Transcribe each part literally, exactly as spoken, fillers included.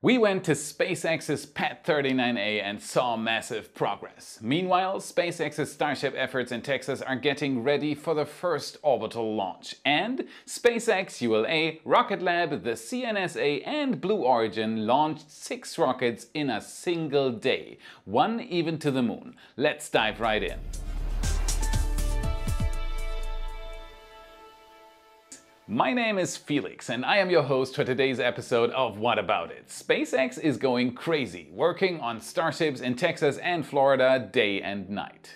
We went to SpaceX's Pet thirty-nine A and saw massive progress. Meanwhile, SpaceX's Starship efforts in Texas are getting ready for the first orbital launch. And SpaceX, U L A, Rocket Lab, the C N S A and Blue Origin launched six rockets in a single day, one even to the moon. Let's dive right in. My name is Felix and I am your host for today's episode of What About It? SpaceX is going crazy, working on Starships in Texas and Florida day and night.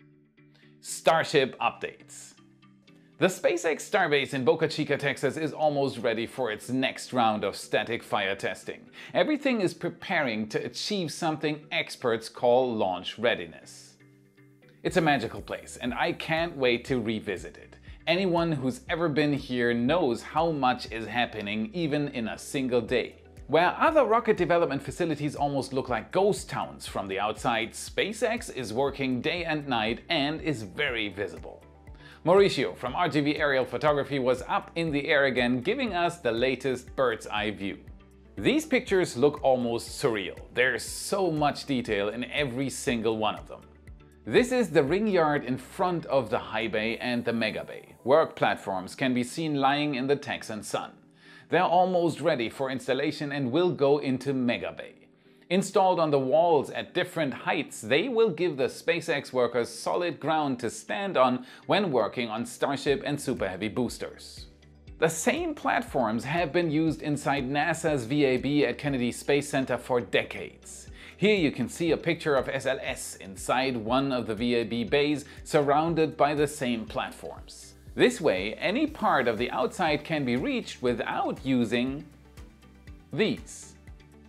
Starship updates. The SpaceX Starbase in Boca Chica, Texas is almost ready for its next round of static fire testing. Everything is preparing to achieve something experts call launch readiness. It's a magical place and I can't wait to revisit it. Anyone who's ever been here knows how much is happening even in a single day. Where other rocket development facilities almost look like ghost towns from the outside, SpaceX is working day and night and is very visible. Mauricio from R G V Aerial Photography was up in the air again, giving us the latest bird's eye view. These pictures look almost surreal. There's so much detail in every single one of them. This is the ring yard in front of the high bay and the mega bay. Work platforms can be seen lying in the Texan sun. They're almost ready for installation and will go into mega bay. Installed on the walls at different heights, they will give the SpaceX workers solid ground to stand on when working on Starship and Super Heavy boosters. The same platforms have been used inside NASA's V A B at Kennedy Space Center for decades. Here you can see a picture of S L S inside one of the V A B bays surrounded by the same platforms. This way, any part of the outside can be reached without using these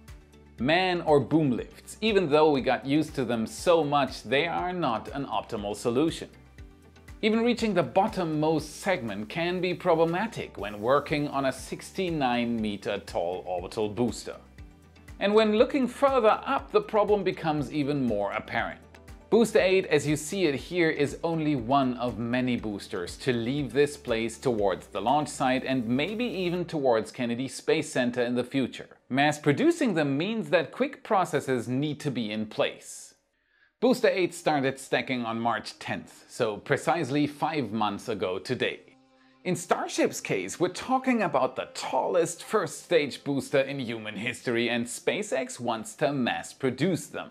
man or boom lifts. Even though we got used to them so much, they are not an optimal solution. Even reaching the bottommost segment can be problematic when working on a sixty-nine meter tall orbital booster. And when looking further up, the problem becomes even more apparent. Booster eight, as you see it here, is only one of many boosters to leave this place towards the launch site and maybe even towards Kennedy Space Center in the future. Mass producing them means that quick processes need to be in place. Booster eight started stacking on March tenth, so precisely five months ago today. In Starship's case, we're talking about the tallest first stage booster in human history and SpaceX wants to mass produce them.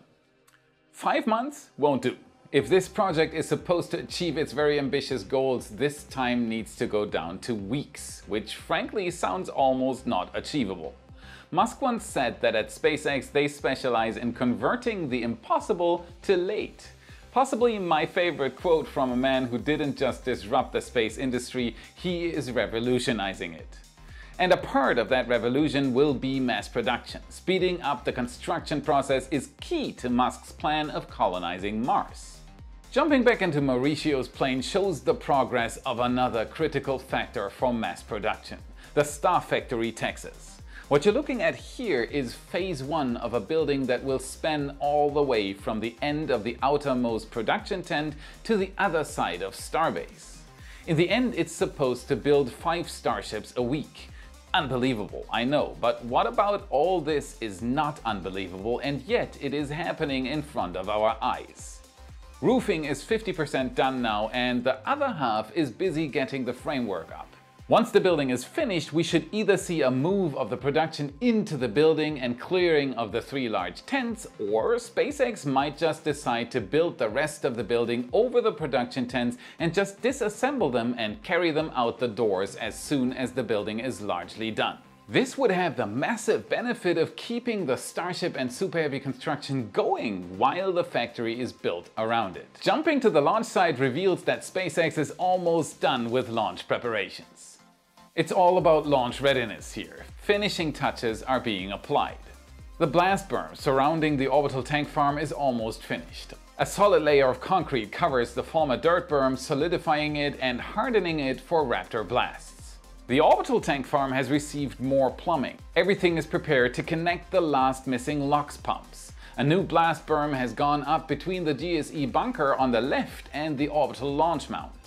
Five months won't do. If this project is supposed to achieve its very ambitious goals, this time needs to go down to weeks, which frankly sounds almost not achievable. Musk once said that at SpaceX they specialize in converting the impossible to late. Possibly my favorite quote from a man who didn't just disrupt the space industry, he is revolutionizing it. And a part of that revolution will be mass production. Speeding up the construction process is key to Musk's plan of colonizing Mars. Jumping back into Mauricio's plane shows the progress of another critical factor for mass production, the STARFACTORY Texas. What you're looking at here is phase one of a building that will span all the way from the end of the outermost production tent to the other side of Starbase. In the end, it's supposed to build five Starships a week. Unbelievable, I know, but what about all this is not unbelievable and yet it is happening in front of our eyes. Roofing is fifty percent done now and the other half is busy getting the framework up. Once the building is finished, we should either see a move of the production into the building and clearing of the three large tents, or SpaceX might just decide to build the rest of the building over the production tents and just disassemble them and carry them out the doors as soon as the building is largely done. This would have the massive benefit of keeping the Starship and Super Heavy construction going while the factory is built around it. Jumping to the launch site reveals that SpaceX is almost done with launch preparations. It's all about launch readiness here. Finishing touches are being applied. The blast berm surrounding the orbital tank farm is almost finished. A solid layer of concrete covers the former dirt berm, solidifying it and hardening it for Raptor blasts. The orbital tank farm has received more plumbing. Everything is prepared to connect the last missing LOX pumps. A new blast berm has gone up between the G S E bunker on the left and the orbital launch mount.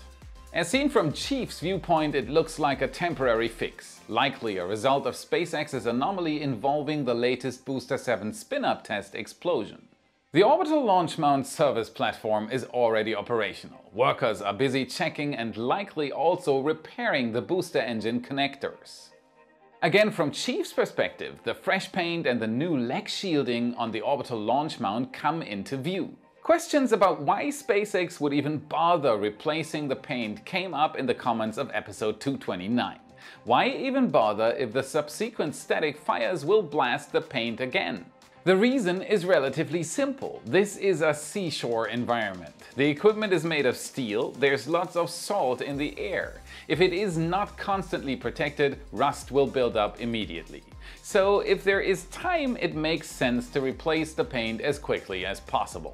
As seen from Chief's viewpoint, it looks like a temporary fix, likely a result of SpaceX's anomaly involving the latest Booster seven spin-up test explosion. The Orbital Launch Mount service platform is already operational. Workers are busy checking and likely also repairing the booster engine connectors. Again, from Chief's perspective, the fresh paint and the new leg shielding on the Orbital Launch Mount come into view. Questions about why SpaceX would even bother replacing the paint came up in the comments of episode two twenty-nine. Why even bother if the subsequent static fires will blast the paint again? The reason is relatively simple. This is a seashore environment. The equipment is made of steel, there's lots of salt in the air. If it is not constantly protected, rust will build up immediately. So if there is time, it makes sense to replace the paint as quickly as possible.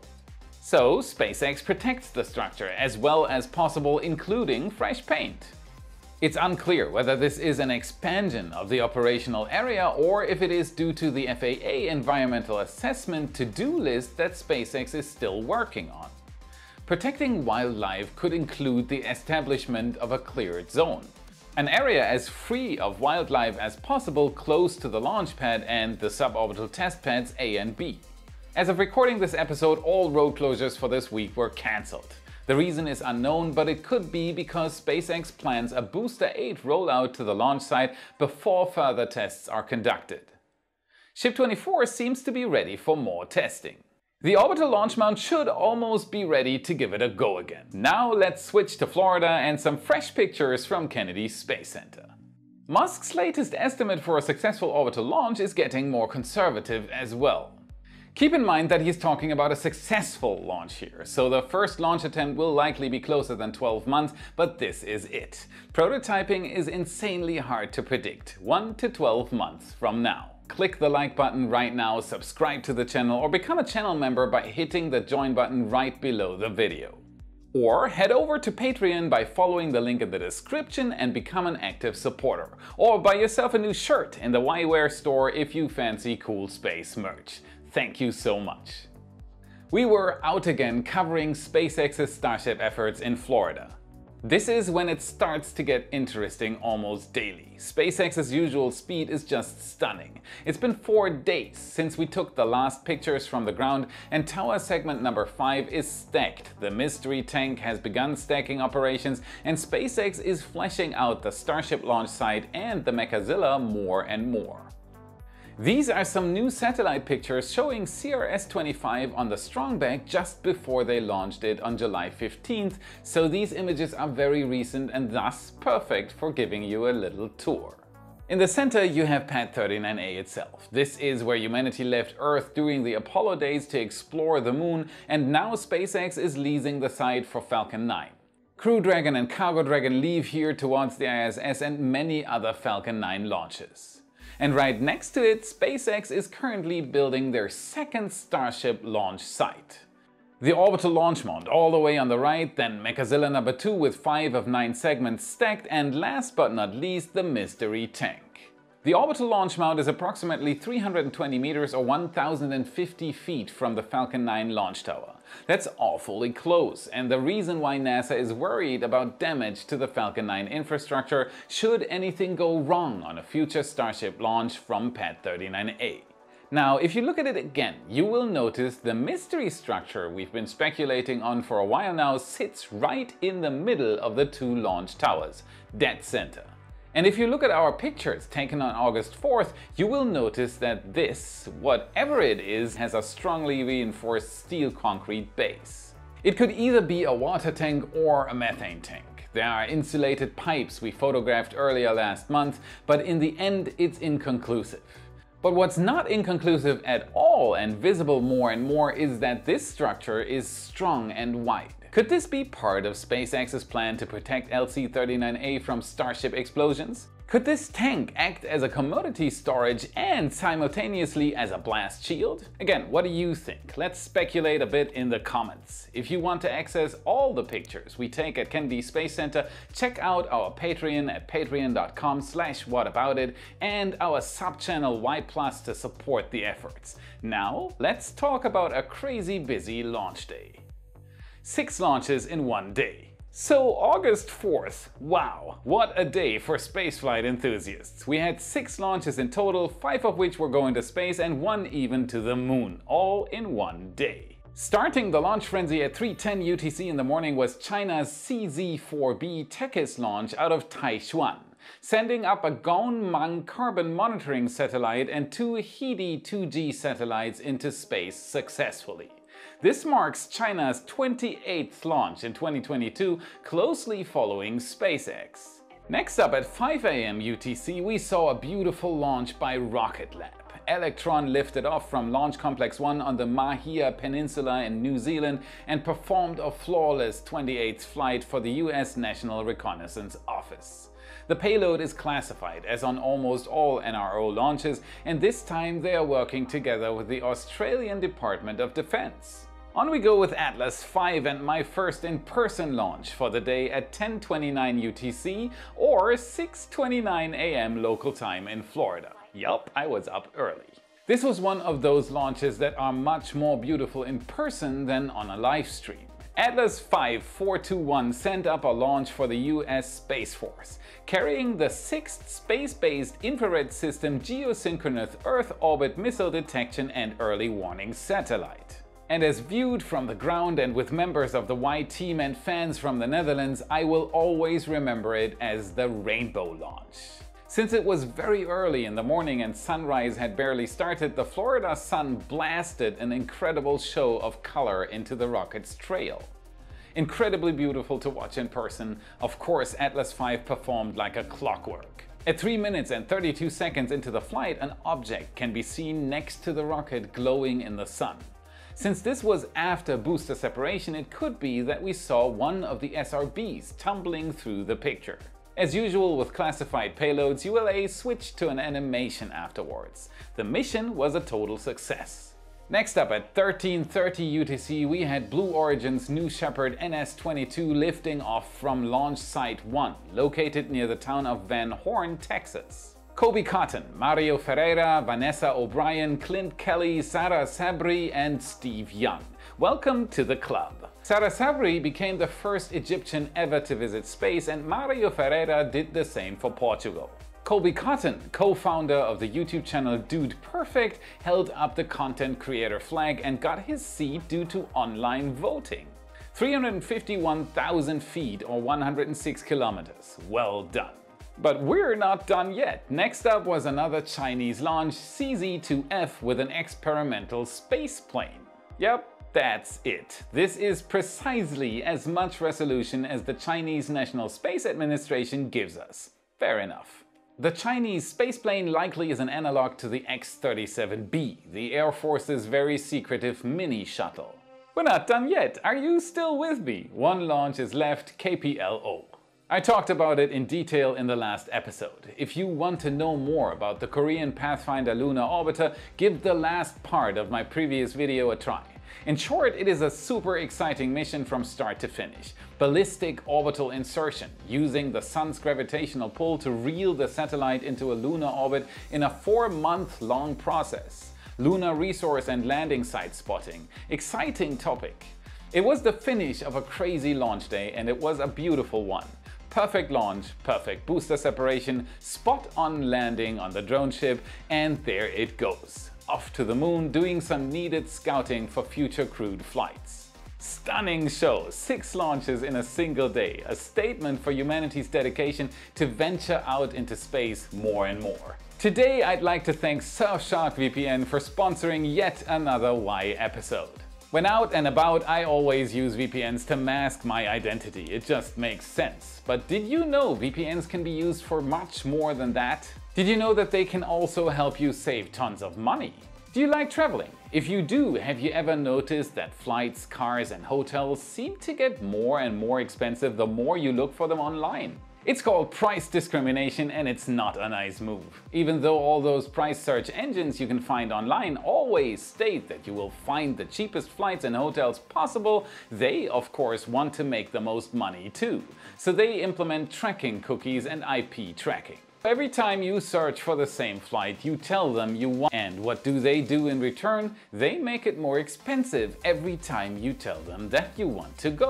So SpaceX protects the structure as well as possible, including fresh paint. It's unclear whether this is an expansion of the operational area or if it is due to the F A A environmental assessment to-do list that SpaceX is still working on. Protecting wildlife could include the establishment of a cleared zone, an area as free of wildlife as possible close to the launch pad and the suborbital test pads A and B. As of recording this episode, all road closures for this week were cancelled. The reason is unknown, but it could be because SpaceX plans a Booster eight rollout to the launch site before further tests are conducted. Ship twenty-four seems to be ready for more testing. The orbital launch mount should almost be ready to give it a go again. Now let's switch to Florida and some fresh pictures from Kennedy Space Center. Musk's latest estimate for a successful orbital launch is getting more conservative as well. Keep in mind that he's talking about a successful launch here, so the first launch attempt will likely be closer than twelve months, but this is it. Prototyping is insanely hard to predict, one to twelve months from now. Click the like button right now, subscribe to the channel, or become a channel member by hitting the join button right below the video. Or head over to Patreon by following the link in the description and become an active supporter. Or buy yourself a new shirt in the WhyWare store if you fancy cool space merch. Thank you so much. We were out again covering SpaceX's Starship efforts in Florida. This is when it starts to get interesting almost daily. SpaceX's usual speed is just stunning. It's been four days since we took the last pictures from the ground and tower segment number five is stacked. The mystery tank has begun stacking operations and SpaceX is fleshing out the Starship launch site and the Mechazilla more and more. These are some new satellite pictures showing C R S twenty-five on the Strongback just before they launched it on July fifteenth, so these images are very recent and thus perfect for giving you a little tour. In the center you have Pad thirty-nine A itself. This is where humanity left Earth during the Apollo days to explore the moon, and now SpaceX is leasing the site for Falcon nine. Crew Dragon and Cargo Dragon leave here towards the I S S and many other Falcon nine launches. And right next to it, SpaceX is currently building their second Starship launch site. The orbital launch mount all the way on the right, then Mechazilla number two with five of nine segments stacked, and last but not least the mystery tank. The orbital launch mount is approximately three hundred twenty meters or one thousand fifty feet from the Falcon nine launch tower. That's awfully close, and the reason why NASA is worried about damage to the Falcon nine infrastructure should anything go wrong on a future Starship launch from Pad thirty-nine A. Now, if you look at it again, you will notice the mystery structure we've been speculating on for a while now sits right in the middle of the two launch towers, dead center. And if you look at our pictures taken on August fourth, you will notice that this, whatever it is, has a strongly reinforced steel concrete base. It could either be a water tank or a methane tank. There are insulated pipes we photographed earlier last month, but in the end it's inconclusive. But what's not inconclusive at all and visible more and more is that this structure is strong and wide. Could this be part of SpaceX's plan to protect L C thirty-nine A from Starship explosions? Could this tank act as a commodity storage and simultaneously as a blast shield? Again, what do you think? Let's speculate a bit in the comments. If you want to access all the pictures we take at Kennedy Space Center, check out our Patreon at patreon dot com slash whataboutit and our sub-channel Y plus to support the efforts. Now, let's talk about a crazy busy launch day. Six launches in one day. So August fourth, wow, what a day for spaceflight enthusiasts. We had six launches in total, five of which were going to space and one even to the moon, all in one day. Starting the launch frenzy at three ten U T C in the morning was China's C Z four B Tekis launch out of Taichuan, sending up a Gaoman carbon monitoring satellite and two H E D two G satellites into space successfully. This marks China's twenty-eighth launch in twenty twenty-two, closely following SpaceX. Next up at five A M U T C, we saw a beautiful launch by Rocket Lab. Electron lifted off from Launch Complex one on the Mahia Peninsula in New Zealand and performed a flawless twenty-eighth flight for the U S National Reconnaissance Office. The payload is classified, as on almost all N R O launches, and this time they are working together with the Australian Department of Defence. On we go with Atlas five and my first in-person launch for the day at ten twenty-nine U T C or six twenty-nine A M local time in Florida. Yup, I was up early. This was one of those launches that are much more beautiful in person than on a live stream. Atlas five four two one sent up a launch for the U S Space Force, carrying the sixth space-based infrared system geosynchronous Earth orbit missile detection and early warning satellite. And as viewed from the ground and with members of the Y team and fans from the Netherlands, I will always remember it as the Rainbow launch. Since it was very early in the morning and sunrise had barely started, the Florida sun blasted an incredible show of color into the rocket's trail. Incredibly beautiful to watch in person, of course Atlas five performed like a clockwork. At three minutes and thirty-two seconds into the flight, an object can be seen next to the rocket glowing in the sun. Since this was after booster separation, it could be that we saw one of the S R Bs tumbling through the picture. As usual with classified payloads, U L A switched to an animation afterwards. The mission was a total success. Next up at thirteen thirty U T C, we had Blue Origin's New Shepard N S twenty-two lifting off from Launch Site one, located near the town of Van Horn, Texas. Kobe Cotton, Mario Ferreira, Vanessa O'Brien, Clint Kelly, Sarah Sabri and Steve Young. Welcome to the club. Sarah Sabri became the first Egyptian ever to visit space, and Mario Ferreira did the same for Portugal. Kobe Cotton, co-founder of the YouTube channel Dude Perfect, held up the content creator flag and got his seat due to online voting. three hundred fifty-one thousand feet or one hundred six kilometers. Well done. But we're not done yet. Next up was another Chinese launch, C Z two F, with an experimental space plane. Yep. That's it. This is precisely as much resolution as the Chinese National Space Administration gives us. Fair enough. The Chinese spaceplane likely is an analog to the X thirty-seven B, the Air Force's very secretive mini shuttle. We're not done yet. Are you still with me? One launch is left, K P L O. I talked about it in detail in the last episode. If you want to know more about the Korean Pathfinder Lunar Orbiter, give the last part of my previous video a try. In short, it is a super exciting mission from start to finish. Ballistic orbital insertion, using the sun's gravitational pull to reel the satellite into a lunar orbit in a four-month long process. Lunar resource and landing site spotting. Exciting topic. It was the finish of a crazy launch day, and it was a beautiful one. Perfect launch, perfect booster separation, spot-on landing on the drone ship, and there it goes. Off to the moon, doing some needed scouting for future crewed flights. Stunning show, six launches in a single day, a statement for humanity's dedication to venture out into space more and more. Today I'd like to thank Surfshark V P N for sponsoring yet another Y episode. When out and about, I always use V P Ns to mask my identity. It just makes sense. But did you know V P Ns can be used for much more than that? Did you know that they can also help you save tons of money? Do you like traveling? If you do, have you ever noticed that flights, cars and hotels seem to get more and more expensive the more you look for them online? It's called price discrimination, and it's not a nice move. Even though all those price search engines you can find online always state that you will find the cheapest flights and hotels possible, they of course want to make the most money too. So they implement tracking cookies and I P tracking. Every time you search for the same flight, you tell them you want, and what do they do in return? They make it more expensive every time you tell them that you want to go.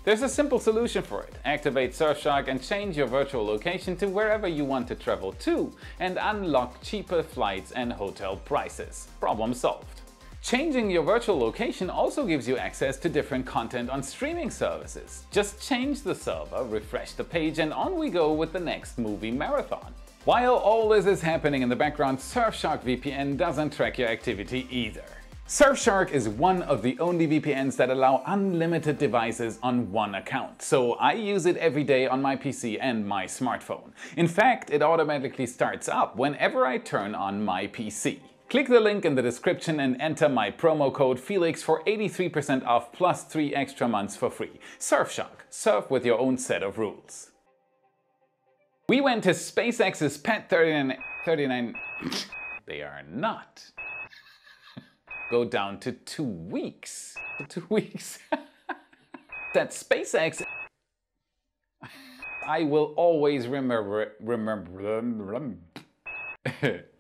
There's a simple solution for it. Activate Surfshark and change your virtual location to wherever you want to travel to, and unlock cheaper flights and hotel prices. Problem solved. Changing your virtual location also gives you access to different content on streaming services. Just change the server, refresh the page, and on we go with the next movie marathon. While all this is happening in the background, Surfshark V P N doesn't track your activity either. Surfshark is one of the only V P Ns that allow unlimited devices on one account, so I use it every day on my P C and my smartphone. In fact, it automatically starts up whenever I turn on my P C. Click the link in the description and enter my promo code Felix for eighty-three percent off plus three extra months for free. Surfshark, surf with your own set of rules. We went to SpaceX's Pet thirty-nine... thirty-nine... They are not. Go down to two weeks. Two weeks. That SpaceX... I will always remember... remember...